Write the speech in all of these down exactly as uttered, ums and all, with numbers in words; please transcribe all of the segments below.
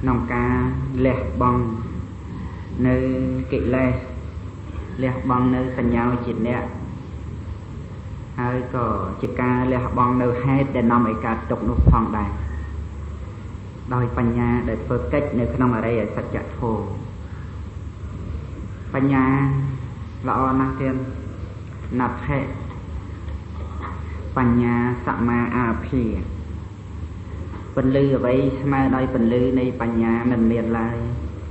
นองกาเละบองในกิเลสเละบองในสัญญาจิตเนี่ยហើយក៏ជាការលះបង់នៅហេតុដែលនាំឲ្យកើតទុក្ខនោះផងដែរដោយបញ្ញាដែលធ្វើកិច្ចនៅក្នុងអរិយសច្ចធម៌បញ្ញាល្អណាស់ទៀតណដ្ឋិបញ្ញាសមាអាភិពន្លឺអ្វីស្មើដោយពន្លឺនៃបញ្ញាមិនមានឡើយ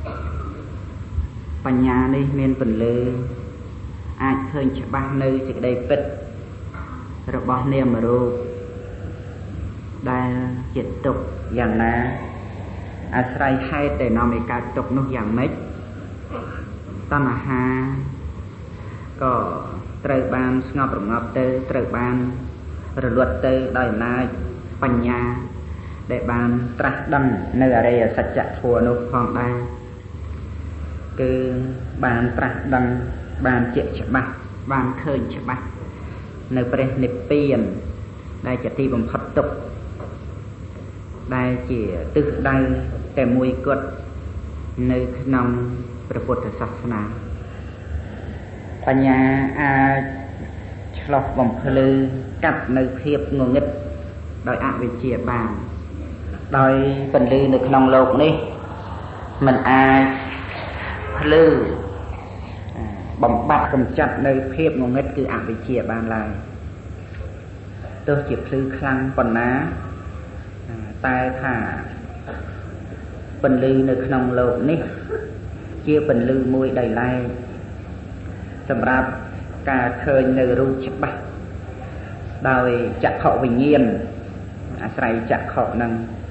បញ្ញានេះមានពន្លឺអាចឃើញច្បាស់នៅសេចក្តីពិតរបស់នាមរូបដែលជាទុក្ខយ៉ាងណាអាស្រ័យហេតុដែលនាំឲ្យកើតទុក្ខនោះយ៉ាងម៉េចតណ្ហាក៏ត្រូវបានស្ងប់រងាប់ទៅត្រូវបានរលត់ទៅដោយអំណាចបញ្ញាដែលបានត្រាស់ដឹងនៅអរិយសច្ចធម៌នោះផងដែរគឺបានត្រាស់ដឹងបានជាក់ច្បាស់បានឃើញច្បាស់នៅព្រះនិព្វានដែលជាទីបំផុតទុក្ខដែលជាទិសដៅតែមួយគត់នៅក្នុងព្រះពុទ្ធសាសនាបញ្ញាអាចឆ្លោះបំភ្លឺកាត់នៅភាពងងឹតដោយអវិជ្ជាបានដោយពន្លឺនៅក្នុងโลกនេះมันអាចភ្លឺបំបត្តិកម្ចាត់នៅភាពងងឹតគឺអវិជ្ជាបានឡើយទោះជាភ្លឺខ្លាំងប៉ុណ្ណាតែថាពន្លឺនៅក្នុងโลกនេះជាពន្លឺមួយដែលឡែកសម្រាប់ការឃើញនៅរូបច្បាស់ដោយចក្ខុវិញ្ញាណអាស្រ័យចក្ខុនឹង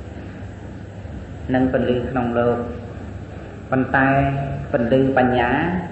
នឹងពន្លឺក្នុងโลกប៉ុន្តែពន្លឺបញ្ញា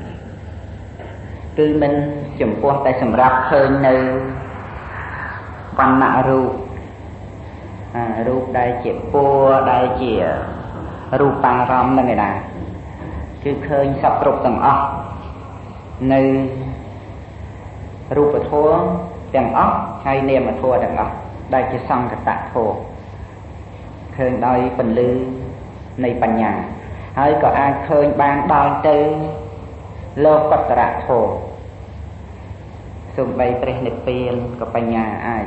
គឺមិនចំពោះតែសម្រាប់ឃើញនៅវណ្ណៈរូបអារូបដែលជាពណ៌ដែលជារូបារម្មណ៍នឹងឯណាគឺឃើញសពគ្រប់ទាំងអស់នៅរូបធម៌ទាំងអស់ហើយនាមធម៌ទាំងអស់ដែលជាសង្កតធម៌ឃើញដោយពន្លឺនៃបញ្ញាហើយក៏អាចឃើញបានដល់ទៅលោកតរធម៌សូម្បីព្រះនិព្វានក៏បញ្ញាអាច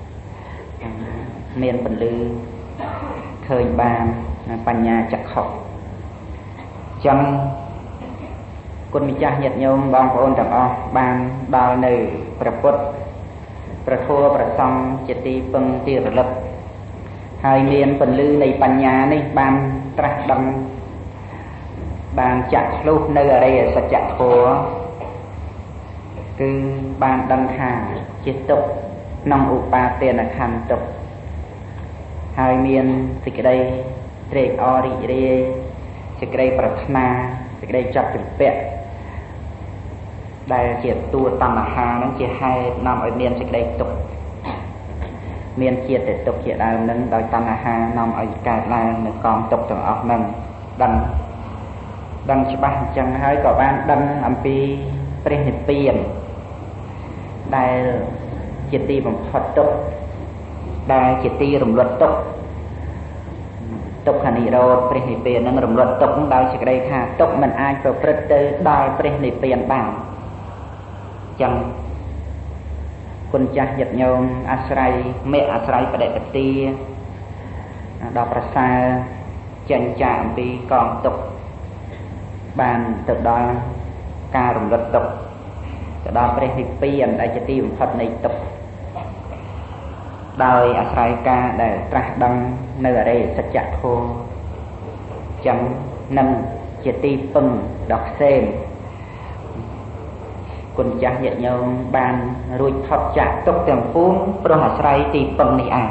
មានពន្លឺឃើញបានបញ្ញាចក្ខុចឹងគុណម្ចាស់ញាតិញោមបងប្អូនទាំងអស់បានដល់នៅព្រះពុទ្ធព្រះធម៌ព្រះសង្ឃជាទីពឹងទីរលឹកហើយមានពន្លឺនៃបញ្ញានេះបានត្រាស់ដឹងបានចាក់ឆ្លុះនៅអរិយសច្ចធម៌គឺបានដឹងថាជាទុក្ខក្នុងឧបាទានខន្ធទុក្ខហើយមានសេចក្តីត្រេកអររីករាយសេចក្តីប្រាថ្នាសេចក្តីចាប់ជំពាក់ដែលជាតួតណ្ហានឹងជាហេតុនាំឲ្យមានសេចក្តីទុក្ខមានជាតិទុក្ខជាដើមនឹងដោយតណ្ហានាំឲ្យកើតឡើងនៅកងទុក្ខទាំងអស់នឹងដឹងដឹងច្បាស់អញ្ចឹងហើយក៏បានដឹងអំពីព្រះនិព្វានដែលជាទីបំផុតទុក្ខដែលជាទីរំលត់ទុក្ខទុក្ខនិរោធព្រះនិព្វាននឹងរំលត់ទុក្ខដោយសេចក្តីថាទុក្ខមិនអាចប្រព្រឹត្តទៅដល់ព្រះនិព្វានបានចឹងគុណចាស់ញាតិញោមអាស្រ័យមេអាស្រ័យបដិបទាដល់ប្រសើរចេញចាកអំពីកងទុក្ខបានទៅដល់ការរំលត់ទុក្ខទៅដល់ព្រះនិព្វានដែលជាទីបំផុតនៃទុក្ខដោយអាស្រ័យការដែលត្រាស់ដឹងនៅអរិយសច្ចធម៌ចឹងនឹងជាទីពឹងដ៏ផ្សេងគុណចាស់ញាតិញោមបានរួចផុតចាកទុក្ខទាំងពួងព្រោះអាស្រ័យទីពឹងនេះឯង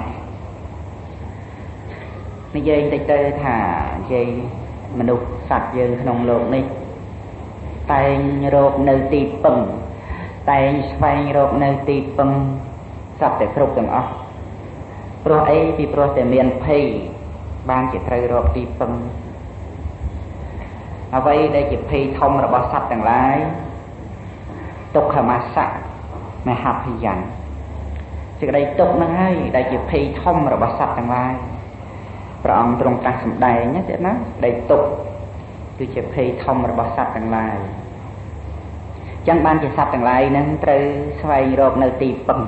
និយាយតិចទៅថានិយាយមនុស្សសត្វយើងក្នុងโลกនេះតែងរកនៅទីពឹងតែងស្វែងរកនៅទីពឹងសត្វតែគ្រប់ទាំងអស់ព្រោះអីពីព្រោះតែមានភ័យបានជាត្រូវរកទីពឹងអ្វីដែលជាភ័យធំរបស់សត្វទាំងឡាយទុក្ខមសៈមហភយ័នសេចក្តីទុក្ខហ្នឹងហើយដែលជាភ័យធំរបស់សត្វទាំងឡាយព្រះអង្គទ្រង់ត្រាស់សម្ដែងណាទៀតណាដីទុកគឺជាភ័យធំរបស់សត្វទាំងឡាយចឹងបានជាសត្វទាំងឡាយនឹងត្រូវស្វែងរកនៅទីពឹង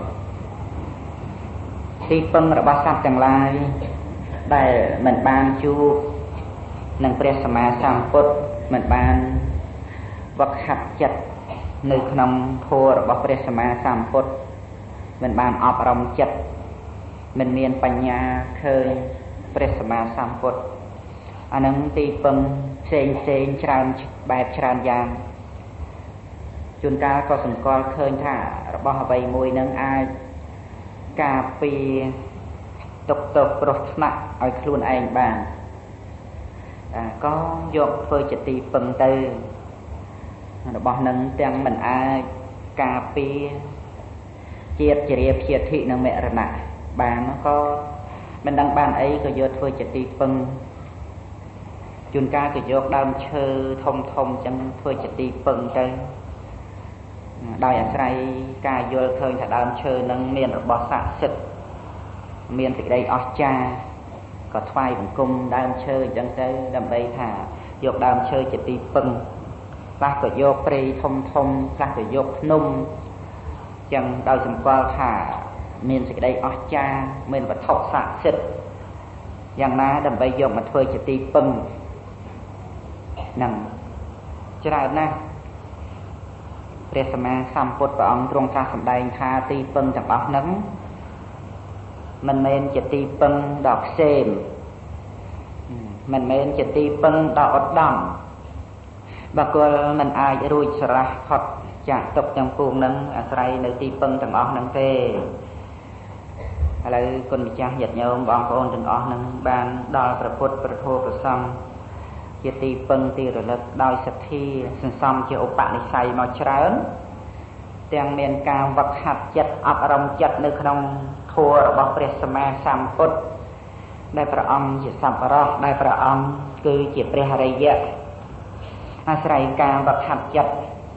ទីពឹងរបស់សត្វទាំងឡាយដែលមិនបានជួបនឹងព្រះសម្មាសម្ពុទ្ធមិនបានវឹកហាត់ចិត្តនៅក្នុងធម៌របស់ព្រះសម្មាសម្ពុទ្ធមិនបានអប់រំចិត្តមិនមានបញ្ញាឃើញព្រះសម្មាសម្ពុទ្ធអានឹងទីពឹងផ្សេងផ្សេងច្រើនបែបច្រើនយ៉ាងជួនកាលក៏សង្កល់ឃើញថារបស់អ្វីមួយនឹងអាចការពារទុកទោសគ្រោះថ្នាក់ឲ្យខ្លួនឯងបានក៏យកធ្វើជាទីពឹងទៅរបស់នឹងទាំងមិនអាចការពារជាតិជារាភិធិនិងមរណៈបានក៏មិនដឹងបានអីក៏យកធ្វើជាទីពឹងជួនកាលក៏យកដើមឈើធំធំចឹងធ្វើជាទីពឹងទៅដោយអាស្រ័យការយល់ឃើញថាដើមឈើនឹងមានរបស់ស័ក្តិសិទ្ធិមានសេចក្តីអស្ចារ្យក៏ថ្វាយបង្គំដើមឈើអញ្ចឹងទៅដើម្បីថាយកដើមឈើជាទីពឹងខ្លះក៏យកព្រៃធំធំខ្លះក៏យកភ្នំចឹងដោយសម្គាល់ថាមានសេចក្តីអស្ចារ្យមានវត្ថុស័ក្តិសិទ្ធិយ៉ាងណាដើម្បីយកមកធ្វើជាទីពឹងនឹងច្រើនណាស់ព្រះសម្មាសម្ពុទ្ធព្រះអង្គទ្រង់ត្រាស់សម្ដែងថាទីពឹងទាំងអស់ហ្នឹងមិនមែនជាទីពឹងដ៏ផ្សេងមិនមែនជាទីពឹងដ៏ឧត្តមបុគ្គលមិនអាចរួចស្រះផុតចាកទុកទាំងពួងហ្នឹងអាស្រ័យនៅទីពឹងទាំងអស់ហ្នឹងទេឥឡូវគុណម្ចាស់ញាតិញោមបងប្អូនទាំងអស់ហ្នឹងបានដល់ព្រះពុទ្ធព្រះធម៌ព្រះសង្ឃជាទីពឹងទីរលឹកដោយសទ្ធាសន្សំជាឧបនិស្ស័យមកច្រើនទាំងមានការវឹកហាត់ចិត្តអប់រំចិត្តនៅក្នុងធម៌របស់ព្រះសម្មាសម្ពុទ្ធដែលព្រះអង្គជាសប្បុរសដែលព្រះអង្គគឺជាព្រះអរិយៈអាស្រ័យការវឹកហាត់ចិត្ត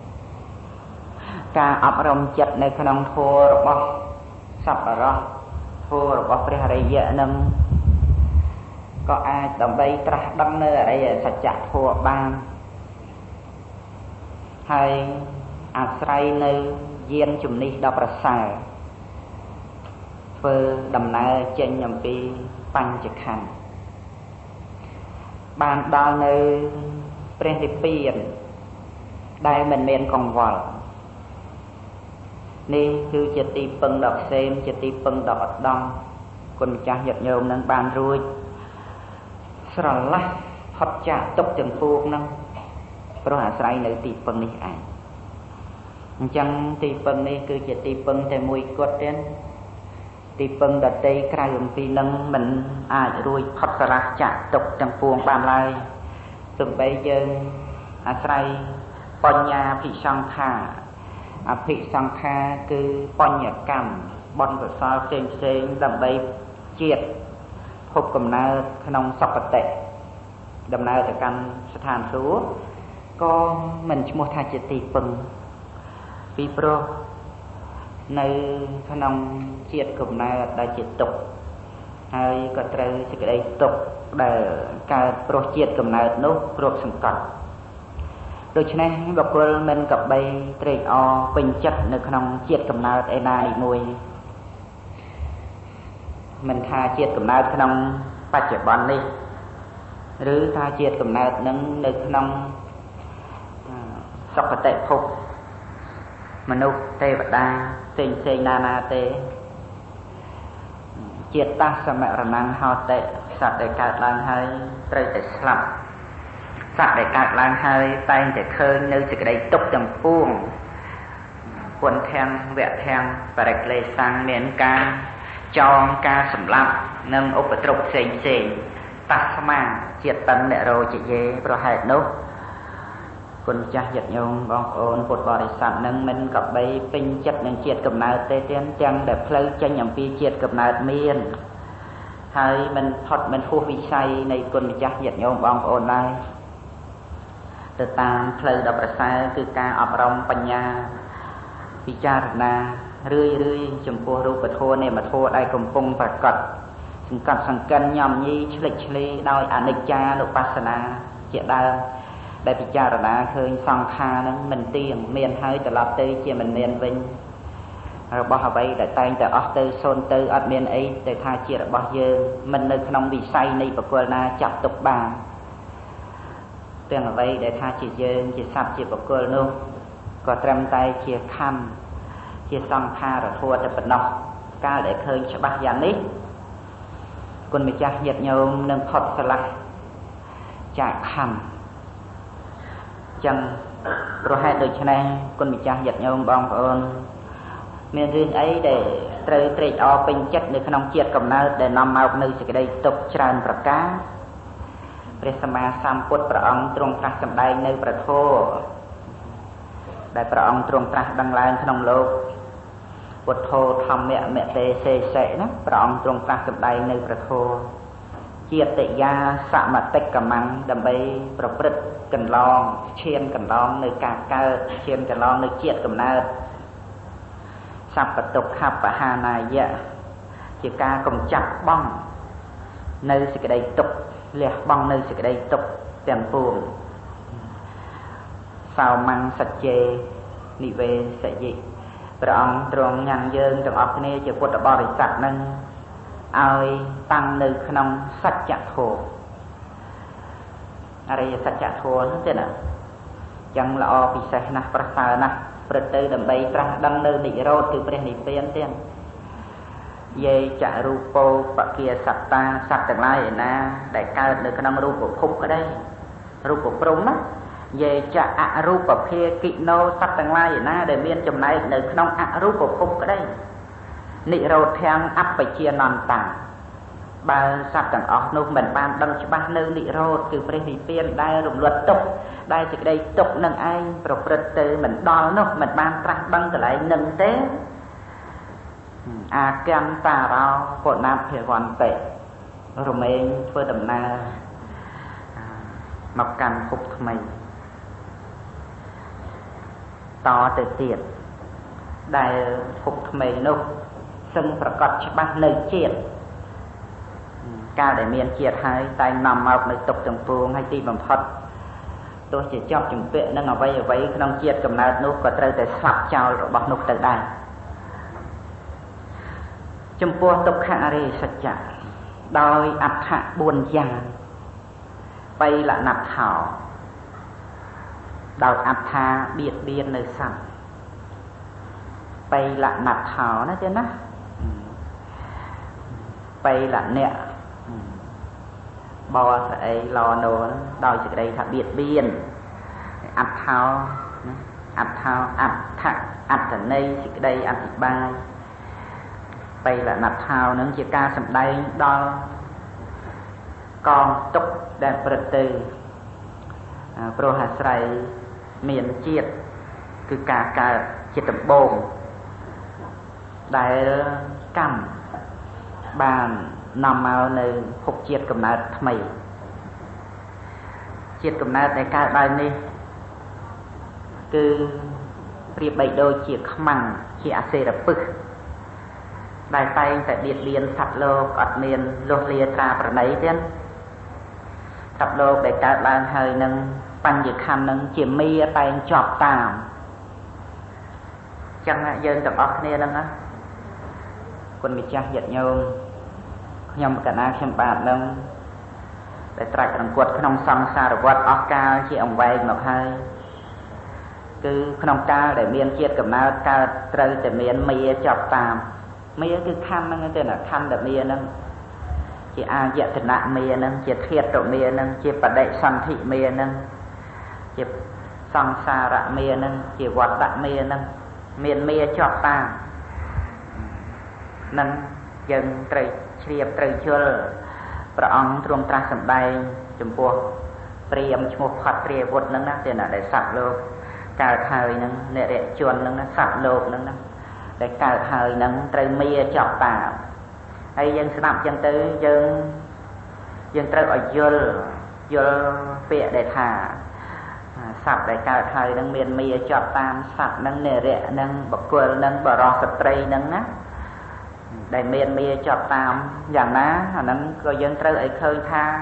ការអប់រំចិត្តនៅក្នុងធម៌របស់សប្បុរសធម៌របស់ព្រះអរិយៈនឹងក៏អាចដើម្បីត្រាស់ដឹងនៅអរិយសច្ចធម៌បានហើយអាស្រ័យនៅយានជំនិះដ៏ប្រសើរធ្វើដំណើរចេញអំពីបញ្ចខណ្ឌបានដល់នៅព្រះនិព្វានដែលមិនមានកង្វល់នេះគឺជាទីពឹងដ៏ផ្សេងជាទីពឹងដ៏ឧត្តមគុណម្ចាស់ញាតិញោមនឹងបានរួចស្រឡះផុតចាកទុកទាំងពួងហ្នឹងព្រោះអាស្រ័យនៅទីពឹងនេះឯងអញ្ចឹងទីពឹងនេះគឺជាទីពឹងតែមួយគត់ទេទីពឹងដតីក្រៅអំពីនឹងមិនអាចរួចផុតស្រឡះចាកទុកទាំងពួងបានឡើយទោះបីយើងអាស្រ័យបញ្ញាភិសង្ខាអភិសង្ខាគឺបញ្ញកម្មបន់កុសលផ្សេងផ្សេងដើម្បីជាតិភពកំណើតក្នុងសុគតិដំណើរទៅកាន់ស្ថានសួគ៌ក៏មិនឈ្មោះថាជាទីពឹងពីព្រោះនៅក្នុងជាតិកំណើតដែលជាទុក្ខហើយក៏ត្រូវសេចក្តីទុក្ខដែលកើតព្រោះជាតិកំណើតនោះគ្របសង្កត់ដូច្នេះបុគ្គលមិនក៏បីត្រេកអរពេញចិត្តនៅក្នុងជាតិកំណើតឯណានេះមួយមិនថាជាតិកំណើតក្នុងបច្ចុប្បន្ននេះឬថាជាតិកំណើតនឹងនៅក្នុងសុគតិភពមនុស្សទេវតាផ្សេងផ្សេងណាណាទេជាតិតាសមរណង្ហោតិសត្វដែលកើតឡើងហើយត្រូវតែស្លាប់សត្វដែលកើតឡើងហើយតែងតែឃើញនៅសេចក្តីទុក្ខទាំងពួងពុនធាំងវៈធាំងបរិក្លេសាំងមានការចងការសម្លាប់និងឧបទ្រពផ្សេងផ្សេងតាស្មាជាតិតនិរោជយេប្រហែលនោះគុណចាស់ញាតិញោមបងប្អូនពុទ្ធបរិស័ទនឹងមិនក៏បីពេញចិត្តនឹងជាតិកំណើតទេទាំងទាំងដែលផ្លូវចេញអំពីជាតិកំណើតមានហើយមិនផុតមិនហួសវិស័យនៃគុណម្ចាស់ញាតិញោមបងប្អូនដែរទៅតាមផ្លូវដ៏ប្រសើរគឺការអប់រំបញ្ញាពិចារណារឿយរឿយចំពោះរូបធម៌នាមធម៌ដែលកំពុងប្រកបសង្កត់សង្កិនញោមញីឆ្លេចឆ្លេដោយអនិច្ចានុបស្សនាជាដើមដែលពិចារណាឃើញសង្ខារហ្នឹងមិនទៀងមានហើយត្រឡប់ទៅជាមិនមានវិញរបស់អ្វីដែលតែងតែអស់ទៅសូន្យទៅអត់មានអីទៅថាជារបស់យើងមិននៅក្នុងវិស័យនៃបុគ្គលណាចាប់ទុកបានទាំងអ្វីដែលថាជាយើងជាសត្វជាបុគ្គលនោះក៏ត្រឹមតែជាខណ្ឌជាសង្ខារធម៌តែប៉ុណ្ណោះកាលដែលឃើញច្បាស់យ៉ាងនេះគុណម្ចាស់ញាតិញោមនឹងផុតស្រឡះចាកខណ្ឌចឹងប្រហែលដូច្នេះគុណម្ចាស់ញាតិញោមបងប្អូនមានរឿងអីដែលត្រូវត្រេកអរពេញចិត្តនៅក្នុងជាតិកំណើតដែលនាំមកនៅសេចក្តីទុក្ខច្រើនប្រការព្រះសម្មាសម្ពុទ្ធព្រះអង្គទ្រង់ត្រាស់សម្ដែងនៅព្រះធម៌ដែលព្រះអង្គទ្រង់ត្រាស់ដឹងឡើងក្នុងលោកពុទ្ធោធម្មៈមតេសេសិណាព្រះអង្គទ្រង់ត្រាស់សម្ដែងនៅព្រះធម៌ជាតិយាសមតិកម្មੰដើម្បីប្រព្រឹត្តកន្លងឈានកន្លងនៅការកើតឈានកន្លងនៅជាតិកំណើតសัพពតុក្ខបហានាយៈជាការកំចាត់បង់នៅសេចក្តីទុក្ខលះបង់នៅសេចក្តីទុក្ខទាំងពួងសោមង្សច្ចេនិវេសយិព្រះអង្គទ្រង់ញ៉ាំងយើងទាំងអស់គ្នាជាពុទ្ធបរិស័ទនឹងឲ្យតាំងនៅក្នុងសច្ចធម៌អរិយសច្ចធម៌នោះទេណាចឹងល្អពិសេសណាស់ប្រសើរណាស់ព្រឹត្តទៅដើម្បីត្រាស់ដឹងនៅនិរោធគឺព្រះនិព្វានទៀតយេចរូបោបគាសត្តាសត្វទាំងឡាយឯណាដែលកើតនៅក្នុងរូបភពក្តីរូបព្រំណាយេចអរូបភាគិណោសត្វទាំងឡាយឯណាដែលមានចំណែកនៅក្នុងអរូបភពក្តីនិរោធទាំងអបជានន្តាបើសត្វទាំងអស់នោះមិនបានដឹងច្បាស់នៅនិរោធគឺព្រះនិព្វានដែលរំលត់ទុក្ខដែលសេចក្តីទុក្ខនឹងឯងប្រព្រឹត្តទៅមិនដល់នោះមិនបានត្រាស់ដឹងកន្លែងនឹងទេអាកੰតារោពុណាភិវន្តិរមែងធ្វើដំណើរមកកាន់ភពថ្មីតទៅទៀតដែលភពថ្មីនោះសឹងប្រកាសច្បាស់នៅជាតិកាលដែលមានជាតិហើយតែនាំមកនៅទុក្ខទាំងពួងហើយទីបំផុតទោះជាជាប់ជំពាក់នឹងអ្វីអ្វីក្នុងជាតិកំណើតនោះក៏ត្រូវតែស្លាប់ចោលរបស់នោះទៅដែរចំពោះទុក្ខអរិយសច្ចៈដោយអដ្ឋៈបួនយ៉ាងបៃលណដ្ឋោដោយអត្ថាបៀតបៀននៅសត្វបៃលណដ្ឋោណាទេណាបៃលនៈបោស្អីឡណូដោយសេចក្តីថាបៀតបៀនអត្ថោអត្ថោអដ្ឋៈអត្តន័យសេចក្តីអធិប្បាយបៃលណដ្ឋោនឹងជាការសម្ដែងដល់កងទុក្ខដែលប្រព្រឹត្តទៅព្រោះអាស្រ័យមានជាតិគឺការកើតជាដំបូងដែលកម្មបាននាំមកនៅភពជាតិកំណើតថ្មីជាតិកំណើតដែលកើតឡើងនេះគឺប្រៀបបីដូចជាខ្មាំងជាអសេរពឹសដែលតែងតែបៀតបៀនសត្វលោកអត់មានលុះលាត្រាប្រណីទៀតសត្វលោកដែលកើតឡើងហើយនឹងបញ្ញខណ្ឌនឹងជាមេតែងជាប់តាមចឹងយើងទាំងអស់គ្នាហ្នឹងណាគុណម្ចាស់ញាតិញោមខ្ញុំកណាខ្ញុំបាទនឹងដែលត្រាច់រង្គត់ក្នុងសង្សារវដ្តអស់កាលជាអង្វែងមកហើយគឺក្នុងកាលដែលមានជាតិកំណើតកើតត្រូវតែមានមេចាប់តាមមេគឺខណ្ឌហ្នឹងទេណាខណ្ឌដែលមេហ្នឹងជាអាយតនៈមេហ្នឹងជាធាតុមេហ្នឹងជាបដិសន្ធិមេហ្នឹងជាសង្សារៈមេហ្នឹងជាវត្តៈមេហ្នឹងមានមេជាប់តាមនឹងយើងត្រូវជ្រាបត្រូវជល់ព្រះអង្គទ្រង់ត្រាស់សម្ដែងចំពោះព្រាហ្មណ៍ឈ្មោះផាត់រាវុធហ្នឹងណាទេណាដែលសត្វលោកកើតហើយហ្នឹងនិរិយជនហ្នឹងណាសត្វលោកហ្នឹងណាដែលកើតហើយហ្នឹងត្រូវមេចាប់តាមហើយយើងស្ដាប់ចឹងទៅយើងយើងត្រូវឲ្យយល់យល់ពាក្យដែលថាសត្វដែលកើតហើយហ្នឹងមានមេចាប់តាមសត្វហ្នឹងនិរិយហ្នឹងបុគ្គលហ្នឹងបរោះស្ត្រីហ្នឹងណា đại miền mía chọt tam dạng ná nó có dân trơ ấy khơi tha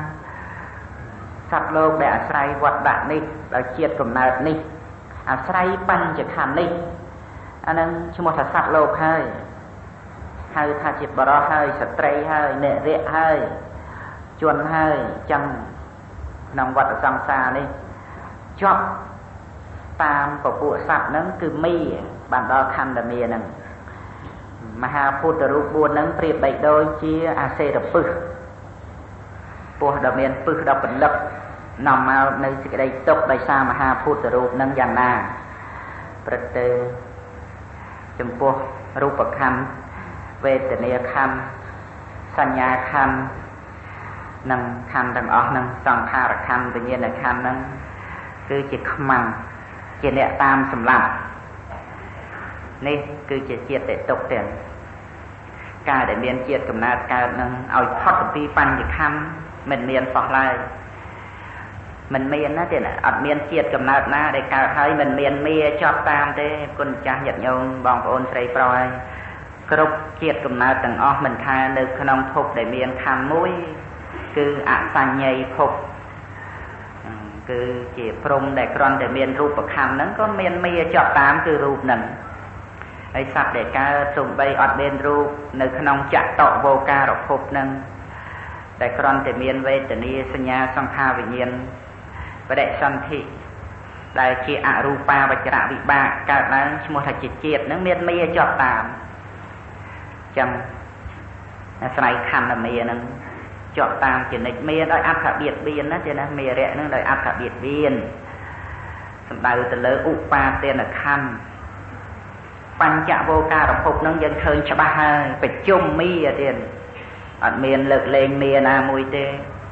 sắp lô để sài vật đạn đi ở chiết cùng nào đi à sài pan chỉ khăn đi anh em cho một thật sắp lô hơi hơi tha chịp bờ đó hơi sạch tray hơi nệ rễ hơi chuồn hơi chân nòng vật ở trong xa đi chọt tam của bộ sắp nó cứ mi bạn đó khăn là mía nè mà ha phút rồi buồn nắng priệp bậy đôi chia a c đập pư buồn đập miền pư đập bẩn lập nằm vào nơi cái đây tốc đây xa mà ha phút rồi nắng dàn na bật chấm buồn rụp bậc khăn về tình yêu khăn sanh nhà khăn nâng khăn đằng ở nâng sòng tha là khăn tự nhiên là khăn nâng cứ chỉ măng chỉ nẹt tam sầm lạนี่คือจะเจียดแต่ตกแต่กายแต่เมียนเจียดกับนาดกายนึงเอาทอดปีปันอย่างคำมันเมียนฟอกลายมันเมียนนะเจ้าน่ะอัดเมียนเจียดกับนาดนะได้กายให้มันเมียนเมียชอบตามเด้คนจ้าหยัดโยงบองโอนใส่ปลอยกรุบเจียดกับนาดต่างอ้อมันทานึกขนมพบได้เมียนคำมุ้ยคืออาสัญญาพบคือเจียพรมได้กรอนแต่เมียนรูปประคำนั้นก็เมียนเมียชอบตามคือรูปหนึ่งไอ้สัตว์เด็กกาส่งไปอดเบนรูปในขนมจักรโตโวกาหรอกพบนั่งแต่กรอนแต่เมียนเวทนี้สัญญาสังขารวิญญาณประเดสันติได้เกี่ยอรูปาวิจระวิบากการนั้นสมุทัยจิตเจียดนั่งเมียนเมียจอดตามจังสไลคันละเมียนั่งจอดตามจิตในเมียได้อัฐเบียดเบียนนะเจ้านะเมียเระนั่งได้อัฐเบียดเบียนสำหรับแต่เลอุปาเตียนคันปัญจโวการภพนั้นยังเคยฉบับให้ไปจุ่มมีอะเดียนอันเมียนเลิกเลงเมียนามวยเต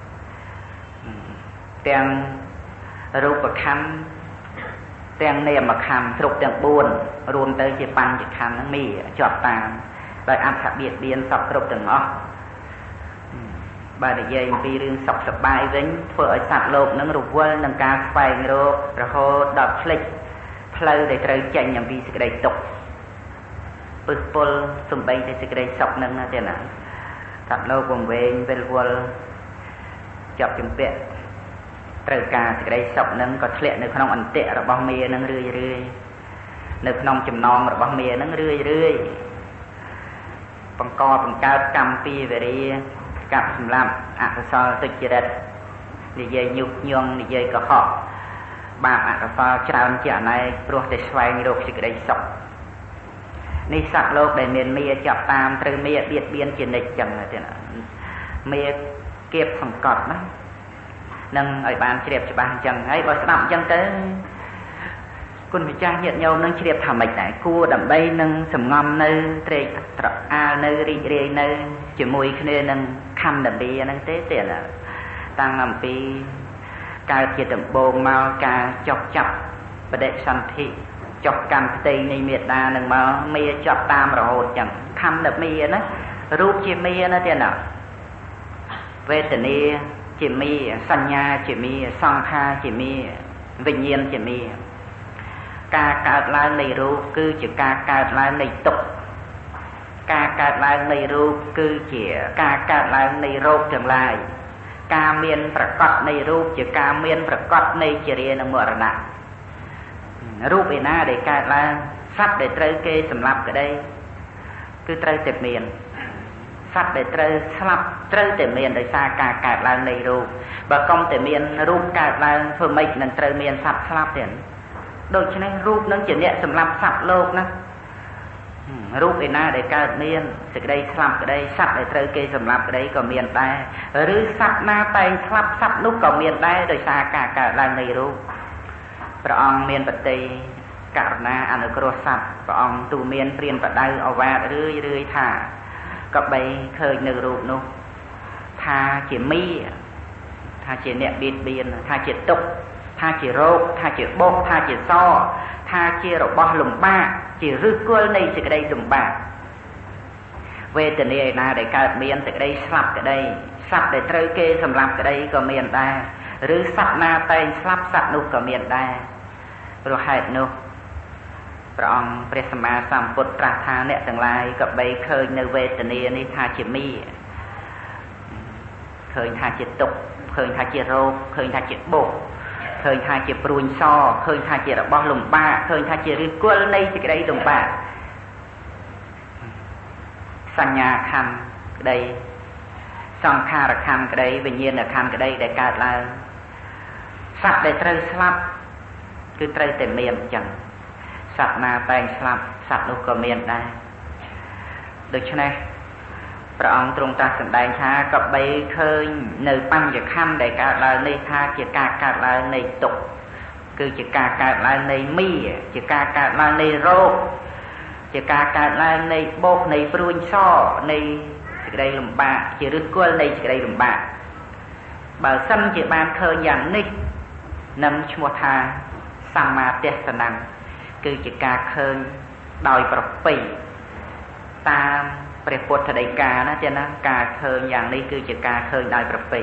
เตียงรูปคันเตียงเนียมคันสรุปเตียงบุญรวมเตยจีปัญจคันนั้นมีจอดตามโดยอัฐเบียดเบียนสับสรุปถึงอ๋อบาดเจ็บปีเรื่องสับสบายเร่งเพื่อสัตว์โลกนั้นรูปว่านังการไฟโรคระหดดอกพลิกเพลย์ได้เตยใจอย่างปีสกได้ตกปึกปลสมบัติสกได้สกนั่นนะเจ้าหน้าสัตว์โลกวงเวงเป็นวัวจับจมเปะเตยการสกได้สกนั่นก็เทะในขนมอันเตะระบำเมียนั่งเรื่อยเรื่อยในขนมจำนองระบำเมียนั่งเรื่อยเรื่อยปังกอปังกาดกำปีเวรีกับสำลับอักษรตุจิรัตนิยยุกยงนิยกระหอบบาปอักษรชาวเจ้าในโปรดแต่สวายโรคสกได้สกในสัตว์โลกได้เมียนเมียจับตามตรึเมียเบียดเบียนจิตในจังนะเจ้าเมียเก็บสังกัดนะนั่งไอ้บ้านเฉียบจะบ้านจังไอ้บ่สนับจังเต้คุณพิจารณ์เหยียดโยมนั่งเฉียบทำอะไรไหนกูดับใบนั่งสมงอมนั่งเตะตระอานั่งรีเรียนั่งจมูกเนี่ยนั่งคันดับเบียนั่งเตะเตะน่ะตั้งลำปีการเกียรติโบงมาการจอกจับประเดชันทิจบการตีในเมียดาหนึ่งมาเมียจับตามเราจังคำแบบเมียนะรูปจีเมียนะเจ้าหน้าเวทนีจีมีสัญญาจีมีสังขารจีมีวิญญาณจีมีการการลายในรูปคือจะการการลายในตกการการลายในรูปคือจะการการลายในโรคจังไรการเมียนประกอบในรูปจะการเมียนประกอบในจริยนมรณะรูปไอ้หน้าได้การละสัตว์ได้เตยเกสำหรับก็ได้คือเตยเต็มเมียนสัตว์ได้เตยสลับเตยเต็มเมียนได้ซาการการละในรูปบางกองเต็มเมียนรูปการละเพื่อไม่นั่นเตยเมียนสัตว์สลับเด่นโดยฉะนั้นรูปนั้นจะเนี่ยสำหรับสัตว์โลกนะรูปไอ้หน้าได้การเมียนจะได้สลับก็ได้สัตว์ได้เตยเกสำหรับก็ได้ก็เมียนได้หรือสัตว์หน้าไปสลับสัตว์นุกก็เมียนได้โดยซาการการละในรูปพระองค์เมียนปฏิการนาอนุกรสัตพระองค์ตูเมียนเปลี่ยนประดาเอาแวดเรื่อยเรื่อยท่าก็ไปเคยในรูปนู้ท่าเจียมีท่าเจียเนบีดเบียนท่าเจียตกท่าเจียโรคท่าเจียบกท่าเจียซ้อท่าเจียรบหลุมบ้าเจียรึกกลในสิกได้หลุมบ้าเวทเนียนาได้การเมียนสิกได้สลับก็ได้สัตว์ได้เตยเกสำหรับก็ได้ก็เมียนได้หรือสัตว์นาเตยสลับสัตว์นุกก็เมียนได้เราให้นุព្រះអង្គព្រះសម្មាសម្ពុទ្ធត្រាស់ថាអ្នកទាំងឡាយក៏បីឃើញនៅវេទនានេះថាជាមីឃើញថាជាទុក្ខឃើញថាជារោគឃើញថាជាបុកឃើញថាជាព្រួញសឃើញថាជារបស់លំបាកឃើញថាជាឫសគល់នៃសេចក្តីលំបាកសញ្ញាខណ្ឌក្តីសង្ខារខណ្ឌក្តីវិញ្ញាណខណ្ឌក្តីដែលកើតឡើងសត្វដែលត្រូវស្លាប់គឺត្រូវតែមានអញ្ចឹងសត្វណាតែងស្លាប់សត្វនោះក៏មានដែរដូច្នេះព្រះអង្គទ្រង់ត្រាស់សម្ដែងថាក៏បីឃើញនៅបញ្ញខណ្ឌដែលកើតឡើងនេះថាជាការកើតឡើងនៃទុក្ខគឺជាការកើតឡើងនៃមីជាការកើតឡើងនៃរោគជាការកើតឡើងនៃបោកនៃព្រួញសនៃសេចក្តីលំបាកជាឫសគល់នៃសេចក្តីលំបាកបើសិនជាបានឃើញយ៉ាងនេះនឹងឈ្មោះថាសម្មាទេសនៈគឺជាការឃើញដោយប្រពៃតាមព្រះពុទ្ធដីកាណាទេណាការឃើញយ៉ាងនេះគឺជាការឃើញដោយប្រពៃ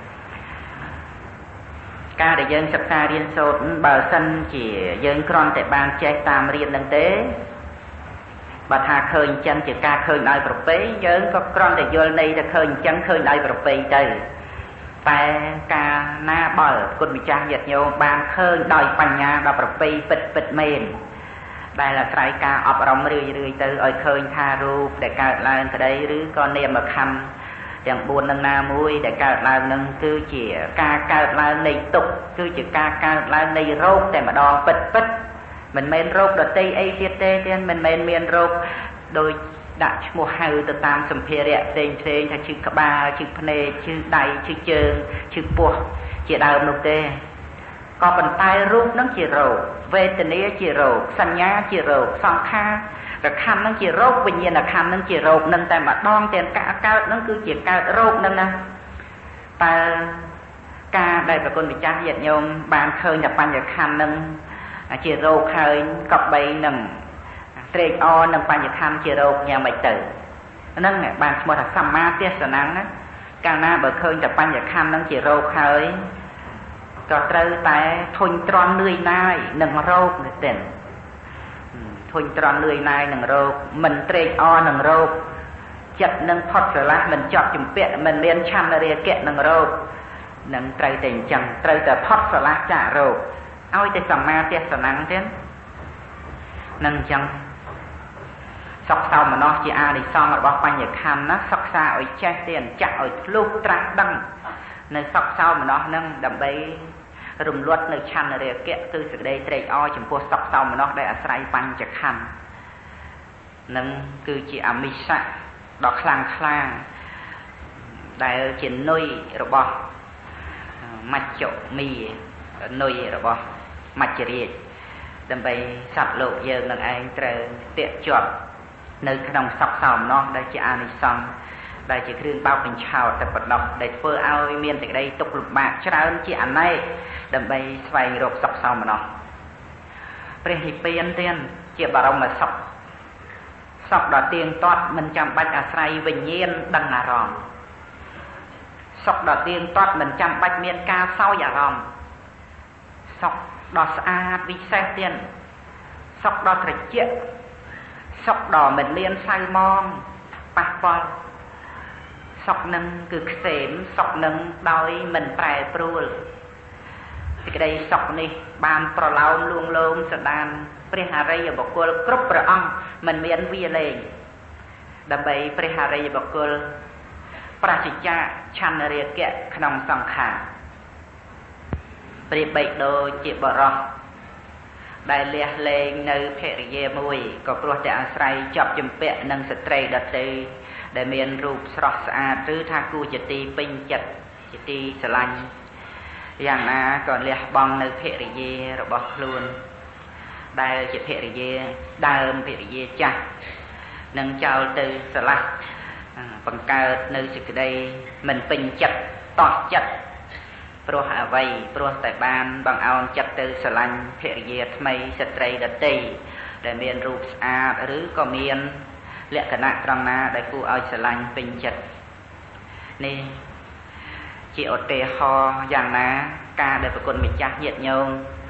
ការដែលយើងសិក្សារៀនសូត្របើសិនជាយើងគ្រាន់តែបានចេះតាមរៀននឹងទេបើថាឃើញចឹងជាការឃើញដោយប្រពៃយើងក៏គ្រាន់តែយល់ន័យថាឃើញចឹងឃើញដោយប្រពៃទៅតែការណាបើគុណម្ចាស់ញាតិញោមបានឃើញដោយបញ្ញាដល់ប្រពៃពិតពិតមែនដែលអាស្រ័យការអប់រំរឿយរឿយទៅឲ្យឃើញថារូបដែលកើតឡើងក្តីឬក៏នាមខណ្ឌទាំងបួននឹងណាមួយដែលកើតឡើងនឹងគឺជាការកើតឡើងនៃទុក្ខគឺជាការកើតឡើងនៃរោគតែម្ដងពិតពិតមិនមែនរោគដតីអីទៀតទេទៀតមិនមែនមានរោគដោយដាក់ឈ្មោះហៅទៅតាមសម្ភារៈផ្សេងផ្សេងថាឈឺក្បាលឈឺភ្នែកឈឺដៃឈឺជើងឈឺពោះជាដើមនោះទេក៏ប៉ុន្តែរូបនឹងជារោគវេទនាជារោគសញ្ញាជារោគសង្ខារខណ្ឌនឹងជារោគវិញ្ញាណខណ្ឌនឹងជារោគនឹងតែម្ដងទាំងការកើតនឹងគឺជាកើតរោគនឹងណាតើការដែលប្រគុណម្ចាស់ញាតិញោមបានឃើញតែបញ្ញខណ្ឌនឹងជារោគហើយក៏បីនឹងត្រេកអរនឹងបញ្ញខណ្ឌជារោគយ៉ាងម៉េចទៅហ្នឹងបានឈ្មោះថាសម្មាទេសនៈណាកាលណាបើឃើញតែបញ្ញខណ្ឌនឹងជារោគហើយក៏ត្រូវតែធុញទ្រាន់នឿយណាយនឹងរោគនេះទេធុញទ្រាន់នឿយណាយនឹងរោគមិនត្រេកអរនឹងរោគចិត្តនឹងផុតស្រឡះមិនជាប់ជំពាក់មិនមានឆន្ទរាគៈនឹងរោគនឹងត្រូវតែអញ្ចឹងត្រូវតែផុតស្រឡះចាករោគឲ្យតែសម្មាទេសនៈទេនឹងអញ្ចឹងសិក្សាមនោជាអានិសង្ឃរបស់បញ្ញខណ្ឌណាសិក្សាឲ្យចេះទេអញ្ចាក់ឲ្យធ្លុះត្រាស់ដឹងនៅសិក្សាមនោនឹងដើម្បីរំលត់នៅឆន្ទរាគៈគឺសេចក្តីត្រេកអរចំពោះសិក្សាមនោដែលអាស្រ័យបញ្ញខណ្ឌនឹងគឺជាអមិស្សៈដ៏ខ្លាំងក្លាដែលជានុយរបស់មច្ចុមីនុយរបស់មច្ចរាជដើម្បីសត្វលោកយើងនឹងឯងត្រូវទាក់ជាប់នៅក្នុងសក្សោមនោះដែលជាអានិសង្ឃដែលជាគ្រឿងបោកបញ្ឆោតតែប៉ុណ្ណោះដែលធ្វើឲ្យមានសេចក្តីទុក្ខលំបាកច្រើនជាអនេកដើម្បីស្វែងរកសក្សោមនោះព្រះនិព្វានទៀតជាបរមសុខសុខដ៏ទៀងទាត់មិនចាំបាច់អាស្រ័យវិញ្ញាណដឹងអារម្មណ៍សុខដ៏ទៀងទាត់មិនចាំបាច់មានការសោយអារម្មណ៍សុខដ៏ស្អាតវិសេសទៀតសុខដ៏ត្រជាក់សុខដ៏មិនមានសៅមងប៉ះពាល់សុខនឹងគឺខ្សែមសុខនឹងដោយមិនប្រែប្រួលសេចក្តីសុខនេះបានប្រឡោមលួងលោមសដានព្រះអរិយបុគ្គលគ្រប់ព្រះអង្គមិនមានវាលែងដើម្បីព្រះអរិយបុគ្គលប្រាសចាកឆន្ទរាគៈក្នុងសង្ខារប្រៀបបីដូចជាបរោះដែលលះលែងនៅភរិយាមួយក៏ព្រោះតែអាស្រ័យជាប់ជំពាក់នឹងស្ត្រីដទៃដែលមានរូបស្រស់ស្អាតឬថាគួរជាទីពេញចិត្តជាទីស្រឡាញ់យ៉ាងណាក៏លះបង់នៅភរិយារបស់ខ្លួនដែលជាភរិយាដើមភរិយាចាស់នឹងចោលទៅស្រឡះបង្កើតនៅសេចក្តីមិនពេញចិត្តតោះចិត្តព្រោះអ្វីព្រោះតែបានបង្អោនចិត្តទៅស្រឡាញ់ភរិយាថ្មីស្ត្រីដទៃដែលមានរូបស្អាតឬក៏មានលក្ខណៈត្រង់ណាដែលគួរឲ្យស្រឡាញ់ពេញចិត្តនេះជាឧទាហរណ៍យ៉ាងណាការដែលប្រគុណម្ចាស់ញាតិញោម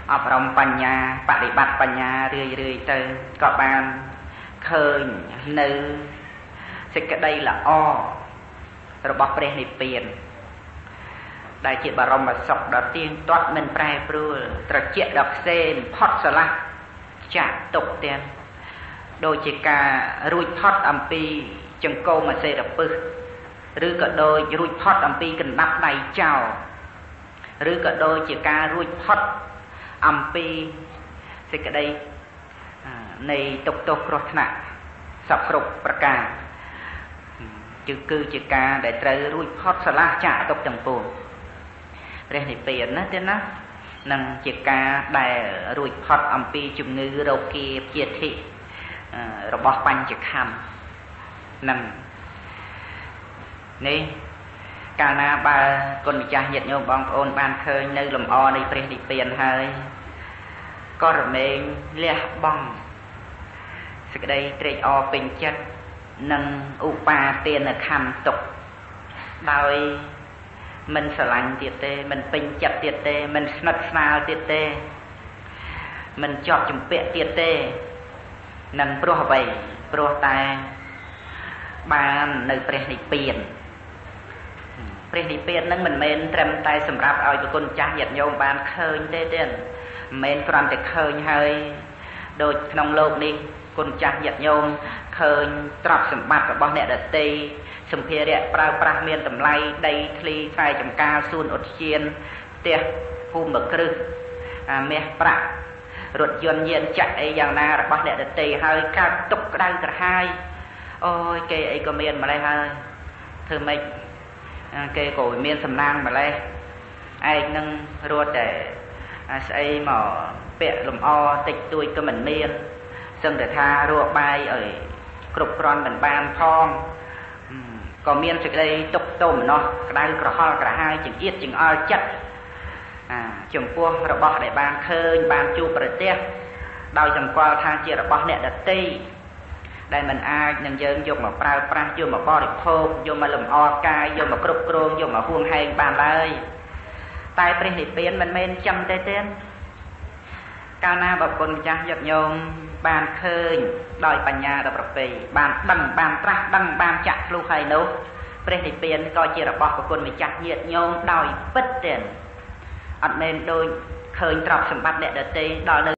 អប់រំបញ្ញាបរិបត្តិបញ្ញារឿយរឿយទៅក៏បានឃើញនៅសេចក្តីល្អរបស់ព្រះនិព្វានដែលជាបរមសុខដ៏ទៀងទាត់មិនប្រែប្រួលត្រជាក់ដល់ផ្សេងផុតស្រឡះចាក់ទុកទៀតដូចជាការរួចផុតអំពីចង្កូមអសេរពឹសឬក៏ដូចរួចផុតអំពីកណ្ដាប់ដៃចោលឬក៏ដូចជាការរួចផុតអំពីសេចក្តីនៃទុក្ខទោសគ្រោះថ្នាក់សពគ្រប់ប្រការគឺគឺជាការដែលត្រូវរួចផុតស្រឡះចាក់ទុកទាំងពួងព្រះនិព្វានណាទេណានឹងជាការដែលរួចផុតអំពីជំងឺរោគាព្យាធិរបស់បញ្ចខੰនឹងនេះកាលណាបើគុណម្ចាស់ញាតិញោមបងប្អូនបានឃើញនៅលំអនៃព្រះនិព្វានហើយក៏រមែងលះបង់សេចក្តីត្រេកអរពេញចិត្តនិងឧបាទានខੰទុកដោយមិនស្រឡាញ់ទៀតទេមិនពេញចិត្តទៀតទេមិនស្និទ្ធស្នាលទៀតទេមិនជាប់ជំពាក់ទៀតទេនឹងព្រោះអ្វីព្រោះតែបាននៅព្រះនិព្វានព្រះនិព្វាននឹងមិនមែនត្រឹមតែសម្រាប់ឲ្យប្រគុណចាស់ញាតិញោមបានឃើញទេទេមិនមែនគ្រាន់តែឃើញហើយដូចក្នុងโลกនេះគុណចាស់ញាតិញោមឃើញទ្រព្យសម្បត្តិរបស់អ្នកដទៃសម្ភារៈប្រើប្រាស់មានតម្លៃដីធ្លីស្រែចម្ការសួនឧទ្យានផ្ទះភូមិគ្រឹះអាមាសប្រាក់រថយន្តយានចក្រអីយ៉ាងណារបស់អ្នកដទៃហើយកើតទុកក្តៅក្រហាយអូយគេអីក៏មានម្លេះហើយធ្វើម៉េចគេក៏មានសំណាងម្លេះឯងនឹងរត់តែស្អីមកពាក់លំអតិចតួចក៏មិនមានសឹងតែថារកបាយឲ្យគ្រប់គ្រាន់មិនបានផងក៏មានសេចក្តីទុកទោមនោះក្តៅក្រហល់ក្រហាយចង្អៀតចង្អល់ចិត្តអាចំពោះរបស់ដែលបានឃើញបានជួបប្រទះដោយសម្គាល់ថាជារបស់អ្នកដទៃដែលមិនអាចនឹងយើងយកមកប្រើប្រាស់យកមកបរិភោគយកមកលំអកាយយកមកគ្រប់គ្រងយកមកហួងហែងបានឡើយតែព្រះនិព្វានមិនមែនចឹងទេទេកាលណាបើគុណម្ចាស់ញាតិញោមបានឃើញដោយបញ្ញាដ៏ប្រពៃបានដឹងបានត្រាស់ដឹងបានចាក់ធ្លុះហើយនោះព្រះនិព្វានក៏ជារបស់ប្រគុណម្ចាស់ញាតិញោមដោយពិតទេអត់មែនដូចឃើញទ្រព្យសម្បត្តិអ្នកដទៃដល់